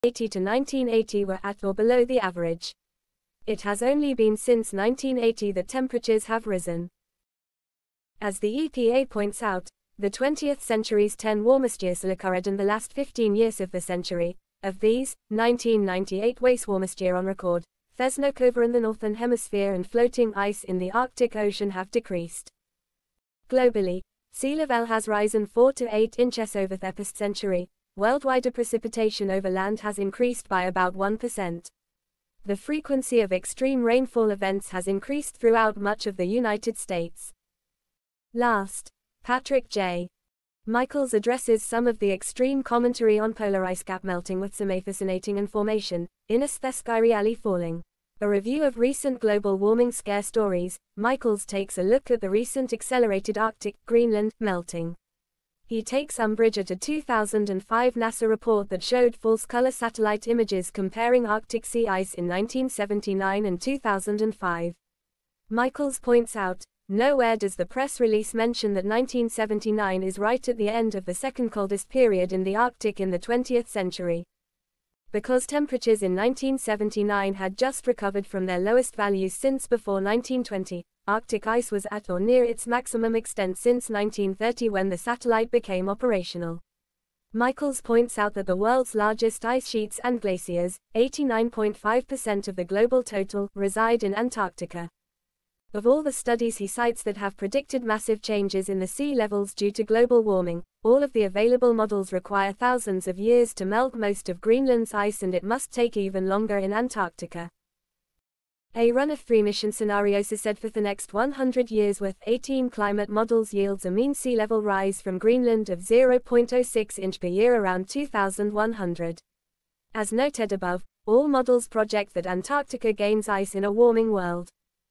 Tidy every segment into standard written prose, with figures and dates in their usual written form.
1980 to 1980 were at or below the average. It has only been since 1980 that temperatures have risen. As the EPA points out, the 20th century's 10 warmest years occurred in the last 15 years of the century. Of these, 1998 was warmest year on record. Snow over in the northern hemisphere and floating ice in the Arctic Ocean have decreased. Globally, sea level has risen 4 to 8 inches over the past century. Worldwide precipitation over land has increased by about 1%. The frequency of extreme rainfall events has increased throughout much of the United States. Last, Patrick J. Michaels addresses some of the extreme commentary on polar ice cap melting with some fascinating information, in A Sky Really Falling. A review of recent global warming scare stories, Michaels takes a look at the recent accelerated Arctic, Greenland, melting. He takes umbrage at a 2005 NASA report that showed false-color satellite images comparing Arctic sea ice in 1979 and 2005. Michaels points out, nowhere does the press release mention that 1979 is right at the end of the second coldest period in the Arctic in the 20th century. Because temperatures in 1979 had just recovered from their lowest values since before 1920, Arctic ice was at or near its maximum extent since 1930 when the satellite became operational. Michaels points out that the world's largest ice sheets and glaciers, 89.5% of the global total, reside in Antarctica. Of all the studies he cites that have predicted massive changes in the sea levels due to global warming, all of the available models require thousands of years to melt most of Greenland's ice, and it must take even longer in Antarctica. A run of 3 mission scenarios is said for the next 100 years with 18 climate models yields a mean sea level rise from Greenland of 0.06 inch per year around 2100. As noted above, all models project that Antarctica gains ice in a warming world.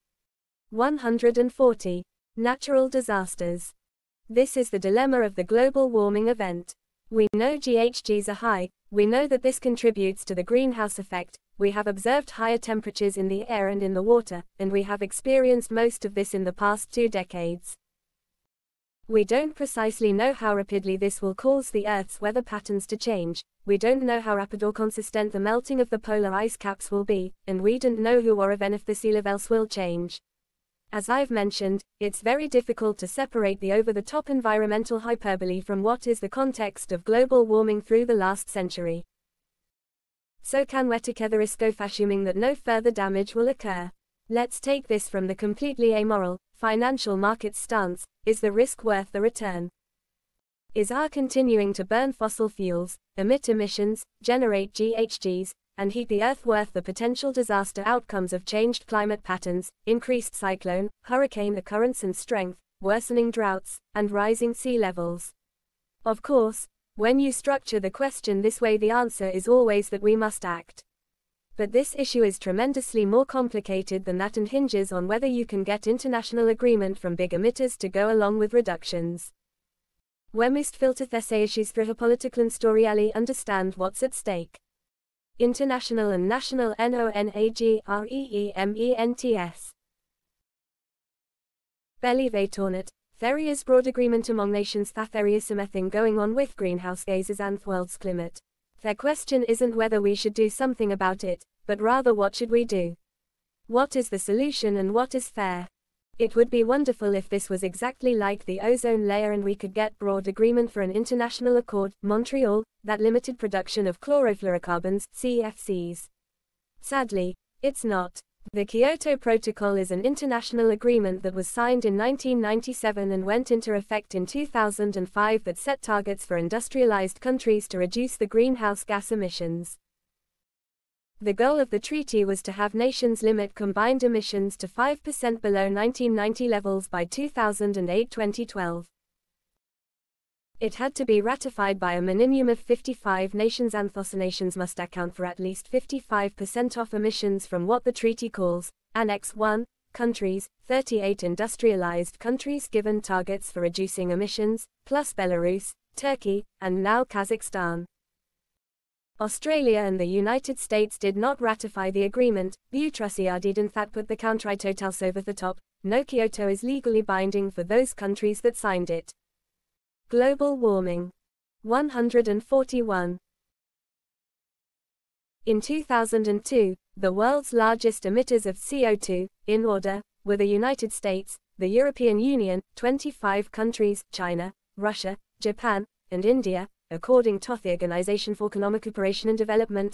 140. Natural disasters. This is the dilemma of the global warming event. We know GHGs are high, we know that this contributes to the greenhouse effect, we have observed higher temperatures in the air and in the water, and we have experienced most of this in the past 2 decades. We don't precisely know how rapidly this will cause the Earth's weather patterns to change, we don't know how rapid or consistent the melting of the polar ice caps will be, and we don't know who or even if the sea levels will change. As I've mentioned, it's very difficult to separate the over-the-top environmental hyperbole from what is the context of global warming through the last century. So can we together risk assuming that no further damage will occur? Let's take this from the completely amoral, financial market stance: is the risk worth the return? Is our continuing to burn fossil fuels, emit emissions, generate GHGs, and heat the Earth worth the potential disaster outcomes of changed climate patterns, increased cyclone, hurricane occurrence and strength, worsening droughts, and rising sea levels? Of course, when you structure the question this way, the answer is always that we must act. But this issue is tremendously more complicated than that and hinges on whether you can get international agreement from big emitters to go along with reductions. We must filter these issues through a political and storyally understand what's at stake. International and national NONAGREEMENTS. Believe there is broad agreement among nations that there is something going on with greenhouse gases and the world's climate. The question isn't whether we should do something about it, but rather what should we do? What is the solution and what is fair? It would be wonderful if this was exactly like the ozone layer and we could get broad agreement for an international accord, Montreal, that limited production of chlorofluorocarbons, CFCs. Sadly, it's not. The Kyoto Protocol is an international agreement that was signed in 1997 and went into effect in 2005 that set targets for industrialized countries to reduce the greenhouse gas emissions. The goal of the treaty was to have nations limit combined emissions to 5% below 1990 levels by 2008-2012. It had to be ratified by a minimum of 55 nations, and those nations must account for at least 55% of emissions from what the treaty calls Annex 1 countries. 38 industrialized countries given targets for reducing emissions, plus Belarus, Turkey, and now Kazakhstan. Australia and the United States did not ratify the agreement. Butrasiadi didn't that put the country totals over the top. No, Kyoto is legally binding for those countries that signed it. Global warming. 141. In 2002, the world's largest emitters of CO2, in order, were the United States, the European Union, 25 countries, China, Russia, Japan, and India, according to the Organization for Economic Cooperation and Development,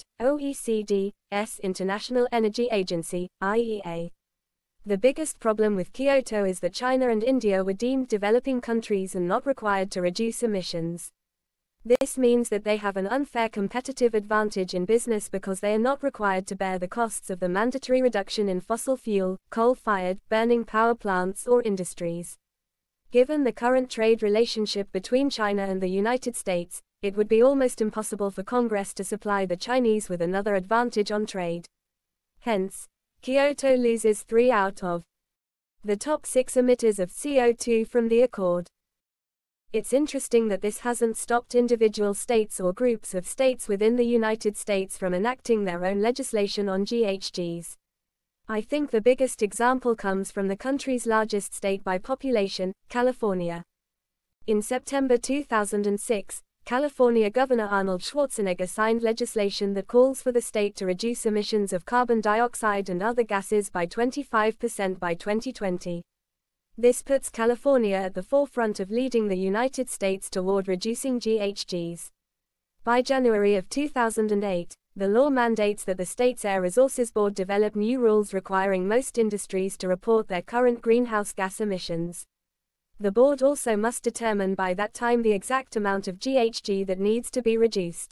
OECD's International Energy Agency, IEA. The biggest problem with Kyoto is that China and India were deemed developing countries and not required to reduce emissions. This means that they have an unfair competitive advantage in business because they are not required to bear the costs of the mandatory reduction in fossil fuel, coal-fired, burning power plants or industries. Given the current trade relationship between China and the United States, it would be almost impossible for Congress to supply the Chinese with another advantage on trade. Hence, Kyoto loses 3 out of the top 6 emitters of CO2 from the accord. It's interesting that this hasn't stopped individual states or groups of states within the United States from enacting their own legislation on GHGs. I think the biggest example comes from the country's largest state by population, California. In September 2006, California Governor Arnold Schwarzenegger signed legislation that calls for the state to reduce emissions of carbon dioxide and other gases by 25% by 2020. This puts California at the forefront of leading the United States toward reducing GHGs. By January of 2008, the law mandates that the state's Air Resources Board develop new rules requiring most industries to report their current greenhouse gas emissions. The board also must determine by that time the exact amount of GHG that needs to be reduced.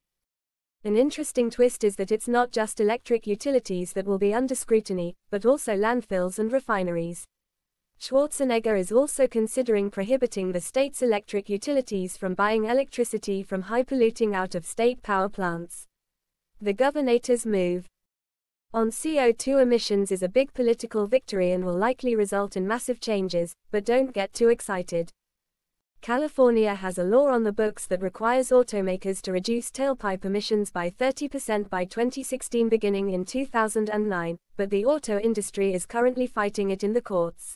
An interesting twist is that it's not just electric utilities that will be under scrutiny, but also landfills and refineries. Schwarzenegger is also considering prohibiting the state's electric utilities from buying electricity from high-polluting out-of-state power plants. The governor's move on CO2 emissions is a big political victory and will likely result in massive changes, but don't get too excited. California has a law on the books that requires automakers to reduce tailpipe emissions by 30% by 2016 beginning in 2009, but the auto industry is currently fighting it in the courts.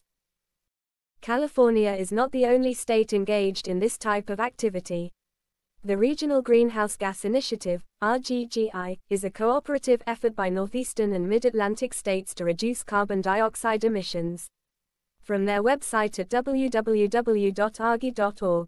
California is not the only state engaged in this type of activity. The Regional Greenhouse Gas Initiative, RGGI, is a cooperative effort by northeastern and mid-Atlantic states to reduce carbon dioxide emissions. From their website at www.rgi.org.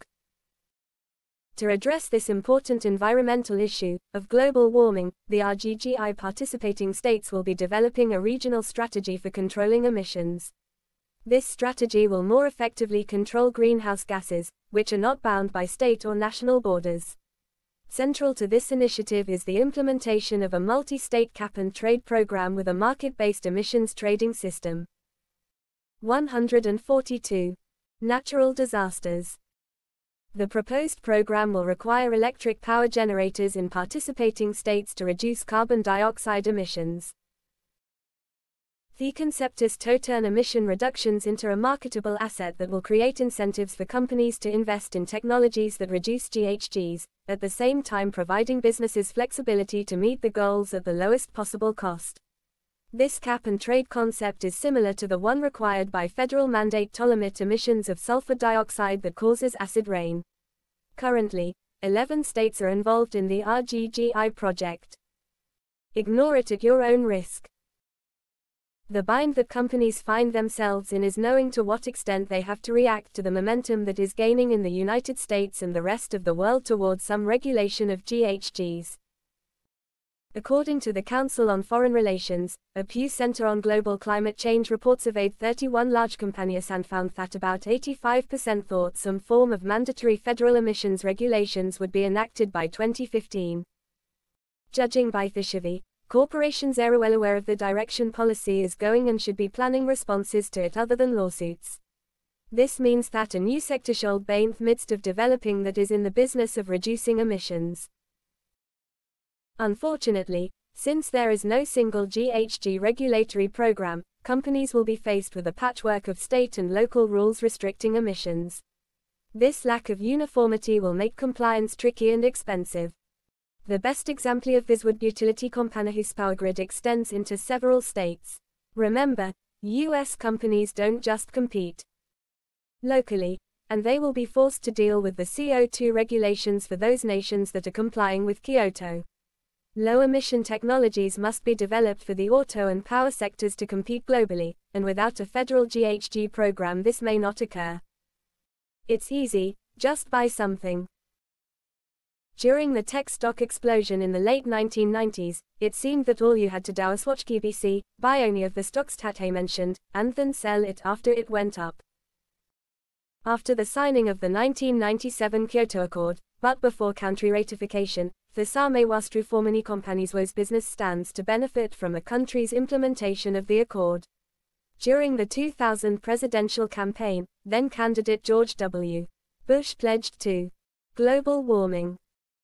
To address this important environmental issue of global warming, the RGGI participating states will be developing a regional strategy for controlling emissions. This strategy will more effectively control greenhouse gases, which are not bound by state or national borders. Central to this initiative is the implementation of a multi-state cap-and-trade program with a market-based emissions trading system. 142. Natural disasters. The proposed program will require electric power generators in participating states to reduce carbon dioxide emissions. The concept is to turn emission reductions into a marketable asset that will create incentives for companies to invest in technologies that reduce GHGs, at the same time providing businesses flexibility to meet the goals at the lowest possible cost. This cap-and-trade concept is similar to the one required by federal mandate to limit emissions of sulfur dioxide that causes acid rain. Currently, 11 states are involved in the RGGI project. Ignore it at your own risk. The bind that companies find themselves in is knowing to what extent they have to react to the momentum that is gaining in the United States and the rest of the world towards some regulation of GHGs. According to the Council on Foreign Relations, a Pew Center on Global Climate Change report surveyed 31 large companies and found that about 85% thought some form of mandatory federal emissions regulations would be enacted by 2015. Judging by the survey, corporations are well aware of the direction policy is going and should be planning responses to it other than lawsuits. This means that a new sector should be in the midst of developing that is in the business of reducing emissions. Unfortunately, since there is no single GHG regulatory program, companies will be faced with a patchwork of state and local rules restricting emissions. This lack of uniformity will make compliance tricky and expensive. The best example of this would be utility company whose power grid extends into several states. Remember, US companies don't just compete locally, and they will be forced to deal with the CO2 regulations for those nations that are complying with Kyoto. Low-emission technologies must be developed for the auto and power sectors to compete globally, and without a federal GHG program this may not occur. It's easy, just buy something. During the tech stock explosion in the late 1990s, it seemed that all you had to do was watch BBC, buy only of the stocks Tate mentioned, and then sell it after it went up. After the signing of the 1997 Kyoto Accord, but before country ratification, the Samewastru Formani Companies was business stands to benefit from the country's implementation of the accord. During the 2000 presidential campaign, then candidate George W. Bush pledged to global warming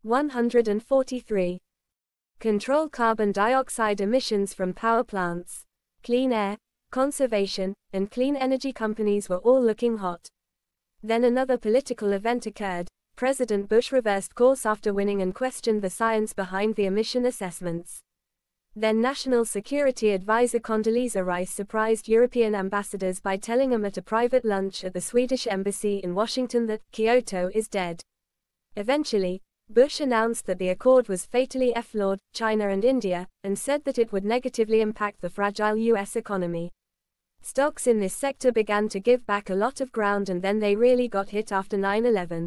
143. Control carbon dioxide emissions from power plants. Clean air, conservation, and clean energy companies were all looking hot. Then another political event occurred. President Bush reversed course after winning and questioned the science behind the emission assessments. Then National Security Advisor Condoleezza Rice surprised European ambassadors by telling them at a private lunch at the Swedish embassy in Washington that Kyoto is dead. Eventually, Bush announced that the accord was fatally flawed, China and India, and said that it would negatively impact the fragile U.S. economy. Stocks in this sector began to give back a lot of ground and then they really got hit after 9/11.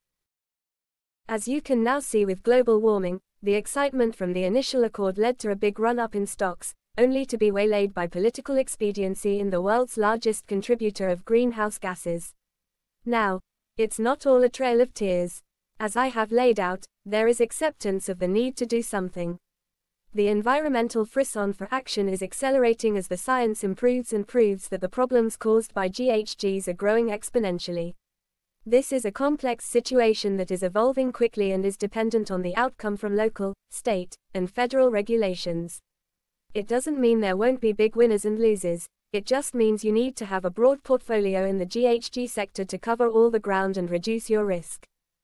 As you can now see with global warming, the excitement from the initial accord led to a big run-up in stocks, only to be waylaid by political expediency in the world's largest contributor of greenhouse gases. Now, it's not all a trail of tears. As I have laid out, there is acceptance of the need to do something. The environmental frisson for action is accelerating as the science improves and proves that the problems caused by GHGs are growing exponentially. This is a complex situation that is evolving quickly and is dependent on the outcome from local, state, and federal regulations. It doesn't mean there won't be big winners and losers, it just means you need to have a broad portfolio in the GHG sector to cover all the ground and reduce your risk.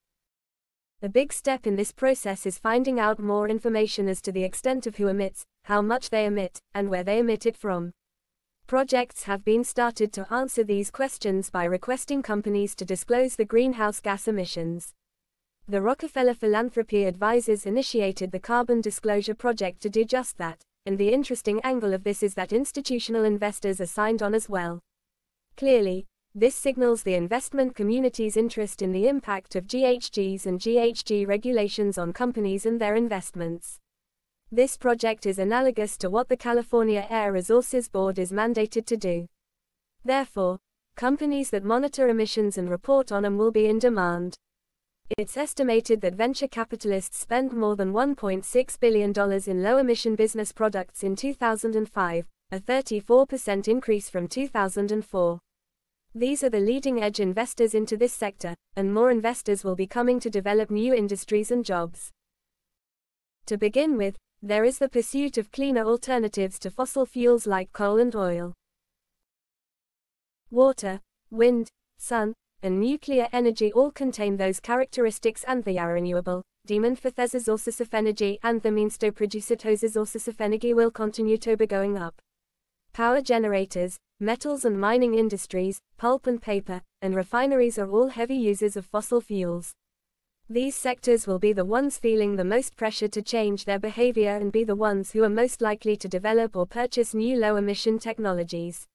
A big step in this process is finding out more information as to the extent of who emits, how much they emit, and where they emit it from. Projects have been started to answer these questions by requesting companies to disclose the greenhouse gas emissions. The Rockefeller Philanthropy Advisors initiated the Carbon Disclosure Project to do just that, and the interesting angle of this is that institutional investors are signed on as well. Clearly, this signals the investment community's interest in the impact of GHGs and GHG regulations on companies and their investments. This project is analogous to what the California Air Resources Board is mandated to do. Therefore, companies that monitor emissions and report on them will be in demand. It's estimated that venture capitalists spent more than $1.6 billion in low-emission business products in 2005, a 34% increase from 2004. These are the leading-edge investors into this sector, and more investors will be coming to develop new industries and jobs. To begin with, there is the pursuit of cleaner alternatives to fossil fuels like coal and oil. Water, wind, sun, and nuclear energy all contain those characteristics, and they are renewable. Demand for these resources of energy and the means to produce those resources of energy will continue to be going up. Power generators, metals and mining industries, pulp and paper, and refineries are all heavy users of fossil fuels. These sectors will be the ones feeling the most pressure to change their behavior and be the ones who are most likely to develop or purchase new low-emission technologies.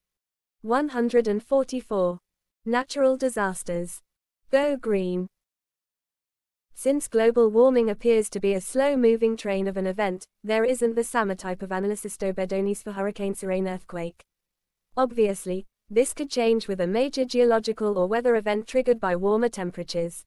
144. Natural disasters. Go green. Since global warming appears to be a slow-moving train of an event, there isn't the SAMA type of analysis to Bedonis for Hurricane Serene earthquake. Obviously, this could change with a major geological or weather event triggered by warmer temperatures.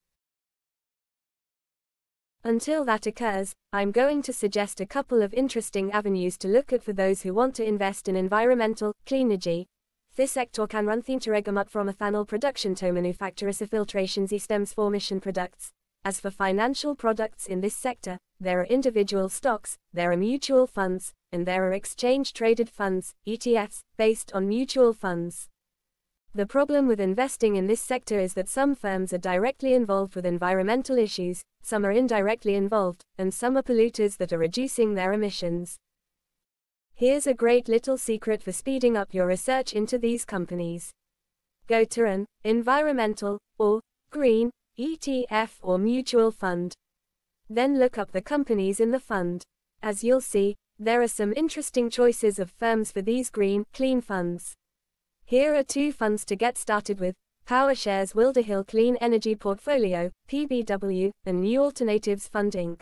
Until that occurs, I'm going to suggest a couple of interesting avenues to look at for those who want to invest in environmental, clean energy. This sector can run thinteragamut from ethanol production to manufacturers of filtration systems for emission products. As for financial products in this sector, there are individual stocks, there are mutual funds, and there are exchange-traded funds, ETFs, based on mutual funds. The problem with investing in this sector is that some firms are directly involved with environmental issues, some are indirectly involved, and some are polluters that are reducing their emissions. Here's a great little secret for speeding up your research into these companies. Go to an environmental or green ETF or mutual fund. Then look up the companies in the fund. As you'll see, there are some interesting choices of firms for these green, clean funds. Here are 2 funds to get started with: PowerShares Wilder Hill Clean Energy Portfolio, PBW, and New Alternatives Fund Inc.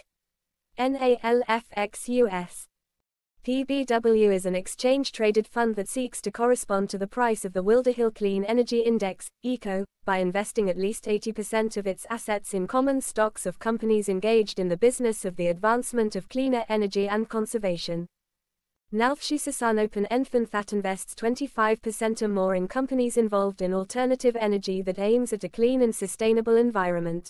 NALFXUS. PBW is an exchange-traded fund that seeks to correspond to the price of the Wilder Hill Clean Energy Index, ECO, by investing at least 80% of its assets in common stocks of companies engaged in the business of the advancement of cleaner energy and conservation. NALFXUS Open End Fund that invests 25% or more in companies involved in alternative energy that aims at a clean and sustainable environment.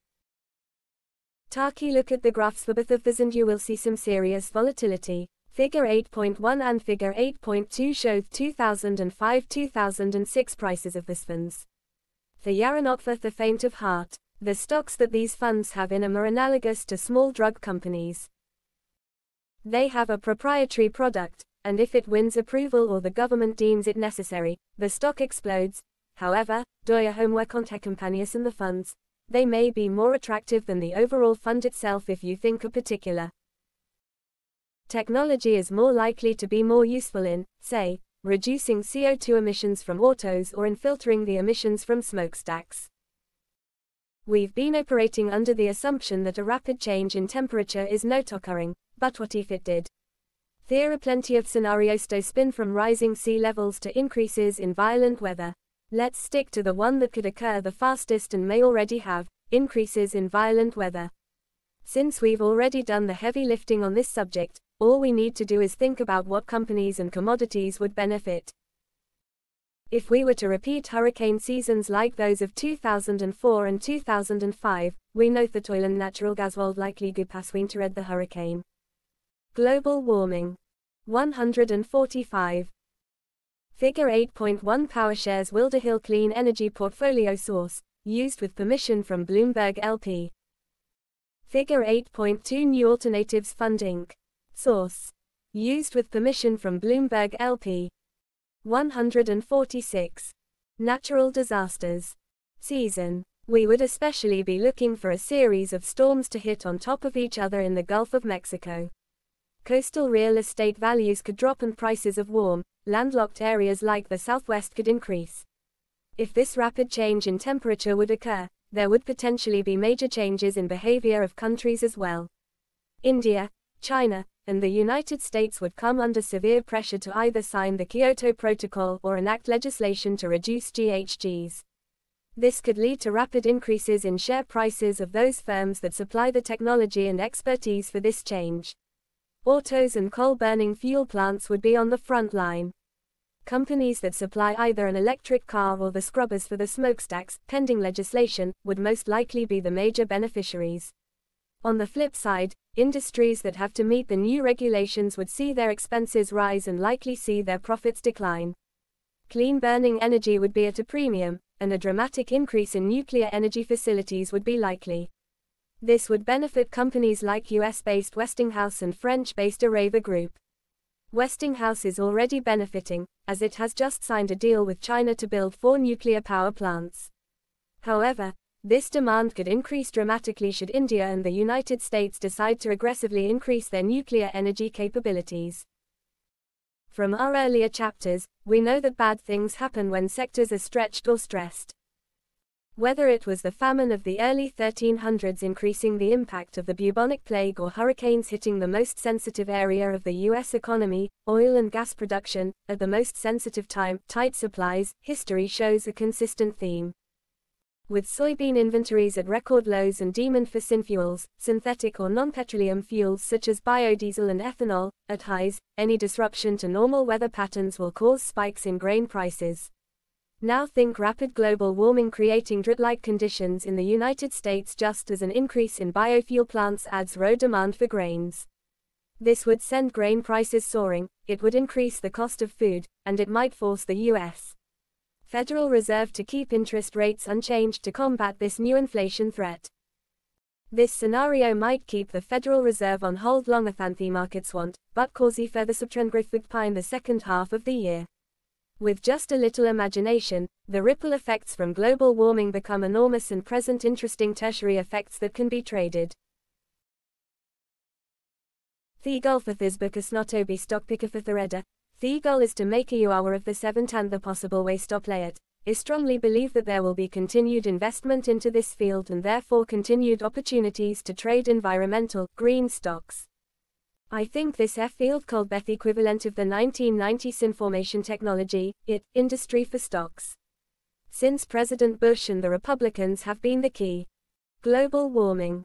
Taki look at the graphs for both of these and you will see some serious volatility. Figure 8.1 and Figure 8.2 show 2005-2006 prices of these funds. They are not for the faint of heart. The stocks that these funds have in them are analogous to small drug companies. They have a proprietary product, and if it wins approval or the government deems it necessary, the stock explodes. However, do your homework on tech companies and the funds. They may be more attractive than the overall fund itself if you think a particular technology is more likely to be more useful in, say, reducing CO2 emissions from autos or in filtering the emissions from smokestacks. We've been operating under the assumption that a rapid change in temperature is not occurring, but what if it did? There are plenty of scenarios to spin from rising sea levels to increases in violent weather. Let's stick to the one that could occur the fastest and may already have, increases in violent weather. Since we've already done the heavy lifting on this subject, all we need to do is think about what companies and commodities would benefit. If we were to repeat hurricane seasons like those of 2004 and 2005, we know that oil and natural gas will likely go past winter at the hurricane. Global warming. 145. Figure 8.1 PowerShares Wilder Hill Clean Energy Portfolio Source, used with permission from Bloomberg LP. Figure 8.2 New Alternatives Fund Inc. Source. Used with permission from Bloomberg LP. 146. Natural disasters. Season. We would especially be looking for a series of storms to hit on top of each other in the Gulf of Mexico. Coastal real estate values could drop and prices of warm, landlocked areas like the Southwest could increase. If this rapid change in temperature would occur, there would potentially be major changes in behavior of countries as well. India, China, and the United States would come under severe pressure to either sign the Kyoto Protocol or enact legislation to reduce GHGs. This could lead to rapid increases in share prices of those firms that supply the technology and expertise for this change. Autos and coal-burning fuel plants would be on the front line. Companies that supply either an electric car or the scrubbers for the smokestacks, pending legislation, would most likely be the major beneficiaries. On the flip side, industries that have to meet the new regulations would see their expenses rise and likely see their profits decline. Clean burning energy would be at a premium, and a dramatic increase in nuclear energy facilities would be likely. This would benefit companies like US-based Westinghouse and French-based Areva Group. Westinghouse is already benefiting, as it has just signed a deal with China to build 4 nuclear power plants. However, this demand could increase dramatically should India and the United States decide to aggressively increase their nuclear energy capabilities. From our earlier chapters, we know that bad things happen when sectors are stretched or stressed. Whether it was the famine of the early 1300s increasing the impact of the bubonic plague or hurricanes hitting the most sensitive area of the US economy, oil and gas production, at the most sensitive time, tight supplies, history shows a consistent theme. With soybean inventories at record lows and demand for synfuels, synthetic or non-petroleum fuels such as biodiesel and ethanol, at highs, any disruption to normal weather patterns will cause spikes in grain prices. Now think rapid global warming creating drought-like conditions in the United States just as an increase in biofuel plants adds raw demand for grains. This would send grain prices soaring, it would increase the cost of food, and it might force the U.S. Federal Reserve to keep interest rates unchanged to combat this new inflation threat. This scenario might keep the Federal Reserve on hold longer than the markets want, but cause further subtrend growth in the second half of the year. With just a little imagination, the ripple effects from global warming become enormous and present interesting tertiary effects that can be traded. The golfath is because not obi stockpickerfathereda. The goal is to make you aware of the seventh and the possible ways to play it. I strongly believe that there will be continued investment into this field and therefore continued opportunities to trade environmental, green stocks. I think this field called Beth equivalent of the 1990s information technology, industry for stocks. Since President Bush and the Republicans have been the key. Global warming.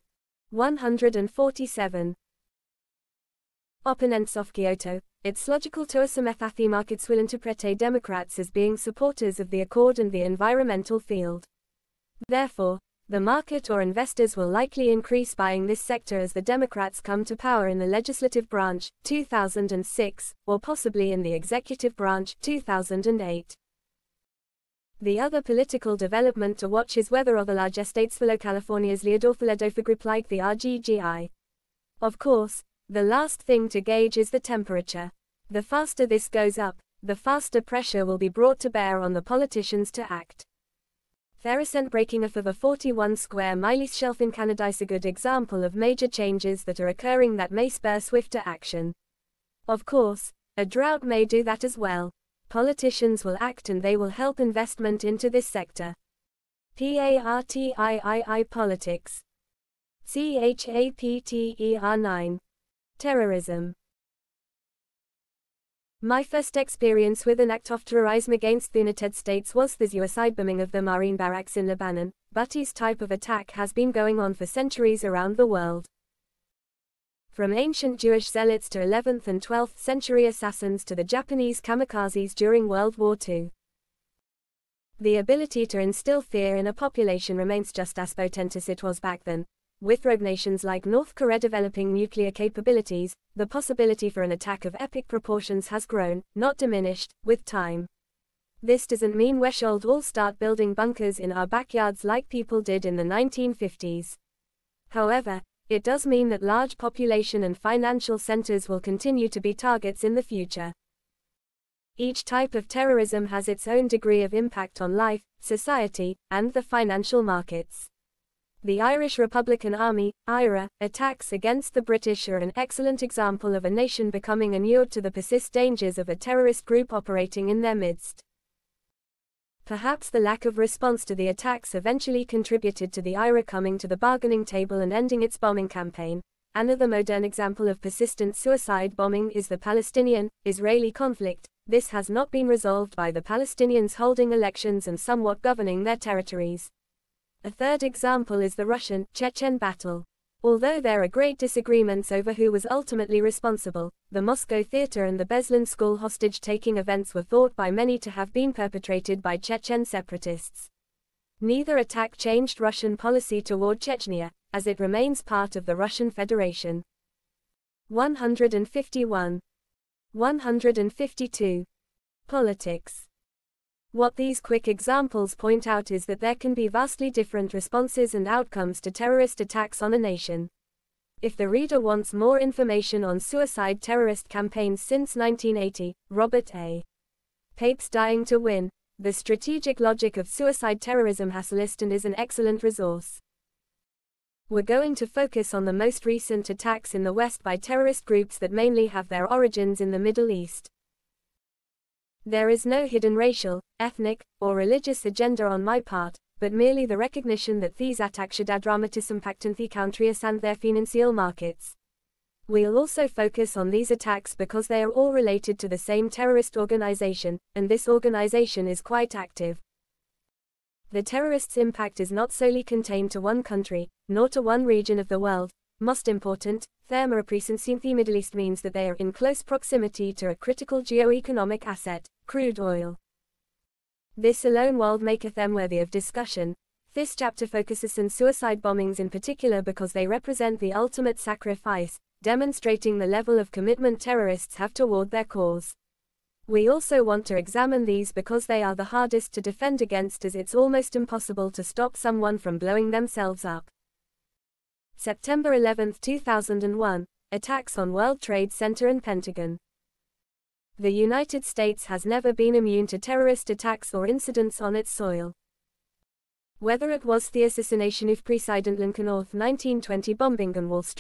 147. Opponents of Kyoto. It's logical to assume that the markets will interpret Democrats as being supporters of the accord and the environmental field. Therefore, the market or investors will likely increase buying this sector as the Democrats come to power in the legislative branch, 2006, or possibly in the executive branch, 2008. The other political development to watch is whether other large states follow California's lead or follow for group like the RGGI. Of course, the last thing to gauge is the temperature. The faster this goes up, the faster pressure will be brought to bear on the politicians to act. The recent breaking of a 41 square miles shelf in Canada is a good example of major changes that are occurring that may spur swifter action. Of course, a drought may do that as well. Politicians will act and they will help investment into this sector. PARTIII Politics. CHAPTER 9. Terrorism. My first experience with an act of terrorism against the United States was the suicide bombing of the Marine barracks in Lebanon, but this type of attack has been going on for centuries around the world. From ancient Jewish zealots to 11th and 12th century assassins to the Japanese kamikazes during World War II. The ability to instill fear in a population remains just as potent as it was back then. With rogue nations like North Korea developing nuclear capabilities, the possibility for an attack of epic proportions has grown, not diminished, with time. This doesn't mean we should all start building bunkers in our backyards like people did in the 1950s. However, it does mean that large population and financial centers will continue to be targets in the future. Each type of terrorism has its own degree of impact on life, society, and the financial markets. The Irish Republican Army, IRA, attacks against the British are an excellent example of a nation becoming inured to the persistent dangers of a terrorist group operating in their midst. Perhaps the lack of response to the attacks eventually contributed to the IRA coming to the bargaining table and ending its bombing campaign. Another modern example of persistent suicide bombing is the Palestinian-Israeli conflict. This has not been resolved by the Palestinians holding elections and somewhat governing their territories. A third example is the Russian-Chechen battle. Although there are great disagreements over who was ultimately responsible, the Moscow Theater and the Beslan school hostage-taking events were thought by many to have been perpetrated by Chechen separatists. Neither attack changed Russian policy toward Chechnya, as it remains part of the Russian Federation. 151. 152. Politics. What these quick examples point out is that there can be vastly different responses and outcomes to terrorist attacks on a nation. If the reader wants more information on suicide terrorist campaigns since 1980, Robert A. Pape's Dying to Win, The Strategic Logic of Suicide Terrorism has a list and is an excellent resource. We're going to focus on the most recent attacks in the West by terrorist groups that mainly have their origins in the Middle East. There is no hidden racial, ethnic, or religious agenda on my part, but merely the recognition that these attacks should dramatism impact in the countries and their financial markets. We'll also focus on these attacks because they are all related to the same terrorist organization, and this organization is quite active. The terrorists' impact is not solely contained to one country, nor to one region of the world. Most important, their presence in the Middle East means that they are in close proximity to a critical geo-economic asset, crude oil. This alone will make them worthy of discussion. This chapter focuses on suicide bombings in particular because they represent the ultimate sacrifice, demonstrating the level of commitment terrorists have toward their cause. We also want to examine these because they are the hardest to defend against, as it's almost impossible to stop someone from blowing themselves up. September 11, 2001, attacks on World Trade Center and Pentagon. The United States has never been immune to terrorist attacks or incidents on its soil. Whether it was the assassination of President Lincoln or the 1920 bombing on Wall Street,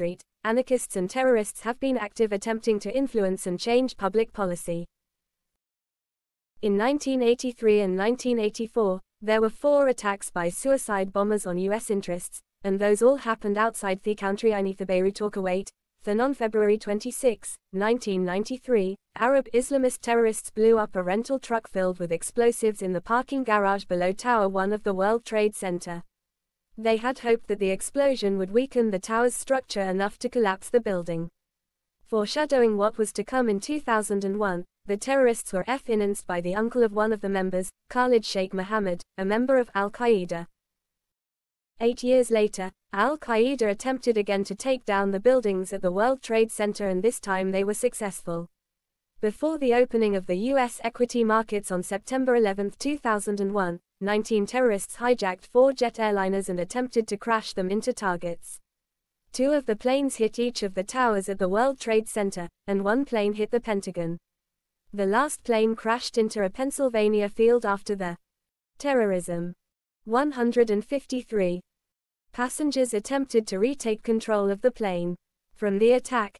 anarchists and terrorists have been active attempting to influence and change public policy. In 1983 and 1984, there were 4 attacks by suicide bombers on U.S. interests, and those all happened outside the country beneath Beirut or Kuwait. Then on February 26, 1993, Arab Islamist terrorists blew up a rental truck filled with explosives in the parking garage below Tower 1 of the World Trade Center. They had hoped that the explosion would weaken the tower's structure enough to collapse the building. Foreshadowing what was to come in 2001, the terrorists were financed by the uncle of one of the members, Khalid Sheikh Mohammed, a member of Al-Qaeda. 8 years later, Al-Qaeda attempted again to take down the buildings at the World Trade Center, and this time they were successful. Before the opening of the U.S. equity markets on September 11, 2001, 19 terrorists hijacked 4 jet airliners and attempted to crash them into targets. 2 of the planes hit each of the towers at the World Trade Center, and 1 plane hit the Pentagon. The last plane crashed into a Pennsylvania field after the terrorism. 153 passengers attempted to retake control of the plane. From the attack,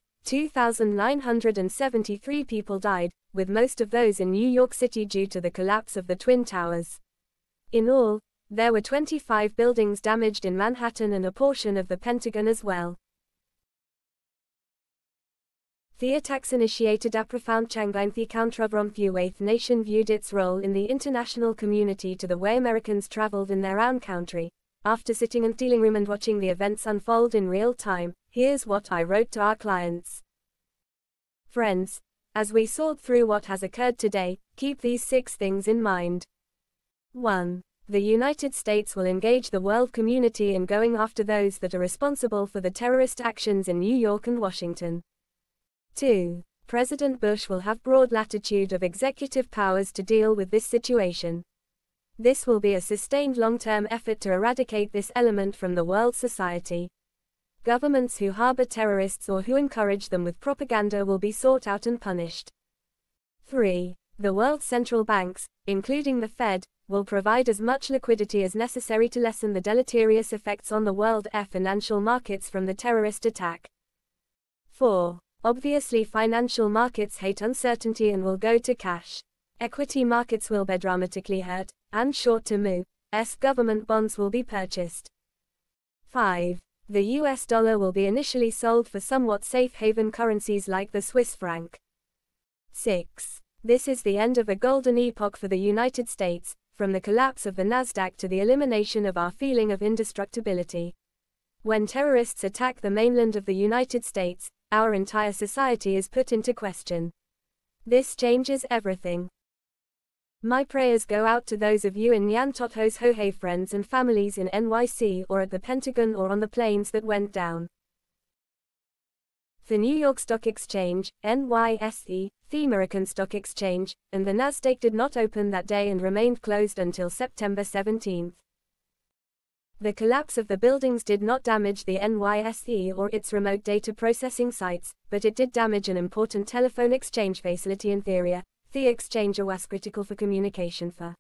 2,973 people died, with most of those in New York City due to the collapse of the Twin Towers. In all, there were 25 buildings damaged in Manhattan and a portion of the Pentagon as well. The attacks initiated a profound change in the counter-bombing nation viewed its role in the international community to the way Americans traveled in their own country. After sitting in the dealing room and watching the events unfold in real time, here's what I wrote to our clients. Friends, as we sort through what has occurred today, keep these 6 things in mind. 1. The United States will engage the world community in going after those that are responsible for the terrorist actions in New York and Washington. 2. President Bush will have broad latitude of executive powers to deal with this situation. This will be a sustained long-term effort to eradicate this element from the world society. Governments who harbor terrorists or who encourage them with propaganda will be sought out and punished. 3. The world's central banks, including the Fed, will provide as much liquidity as necessary to lessen the deleterious effects on the world financial markets from the terrorist attack. 4. Obviously, financial markets hate uncertainty and will go to cash. Equity markets will be dramatically hurt, and short-term U.S. government bonds will be purchased. 5. The US dollar will be initially sold for somewhat safe haven currencies like the Swiss franc. 6. This is the end of a golden epoch for the United States, from the collapse of the Nasdaq to the elimination of our feeling of indestructibility. When terrorists attack the mainland of the United States, our entire society is put into question. This changes everything. My prayers go out to those of you in Nyan Totho's Hohei friends and families in NYC or at the Pentagon or on the planes that went down. The New York Stock Exchange, NYSE, the American Stock Exchange, and the Nasdaq did not open that day and remained closed until September 17. The collapse of the buildings did not damage the NYSE or its remote data processing sites, but it did damage an important telephone exchange facility in Theria. The exchange was critical for communication for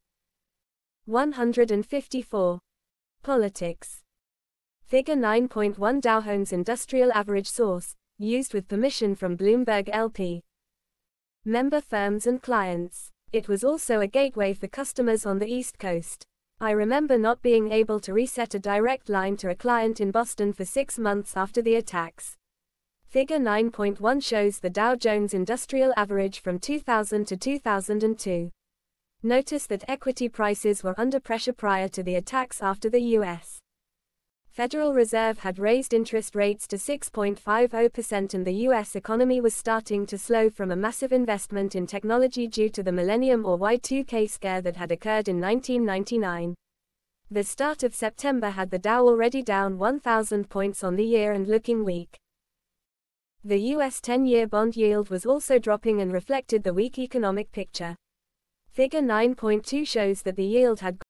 154. Politics. Figure 9.1 Dow Jones Industrial Average Source, used with permission from Bloomberg LP. Member firms and clients. It was also a gateway for customers on the East Coast. I remember not being able to reset a direct line to a client in Boston for 6 months after the attacks. Figure 9.1 shows the Dow Jones Industrial Average from 2000 to 2002. Notice that equity prices were under pressure prior to the attacks. After the U.S. Federal Reserve had raised interest rates to 6.50% and the U.S. economy was starting to slow from a massive investment in technology due to the Millennium or Y2K scare that had occurred in 1999. The start of September had the Dow already down 1,000 points on the year and looking weak. The U.S. 10-year bond yield was also dropping and reflected the weak economic picture. Figure 9.2 shows that the yield had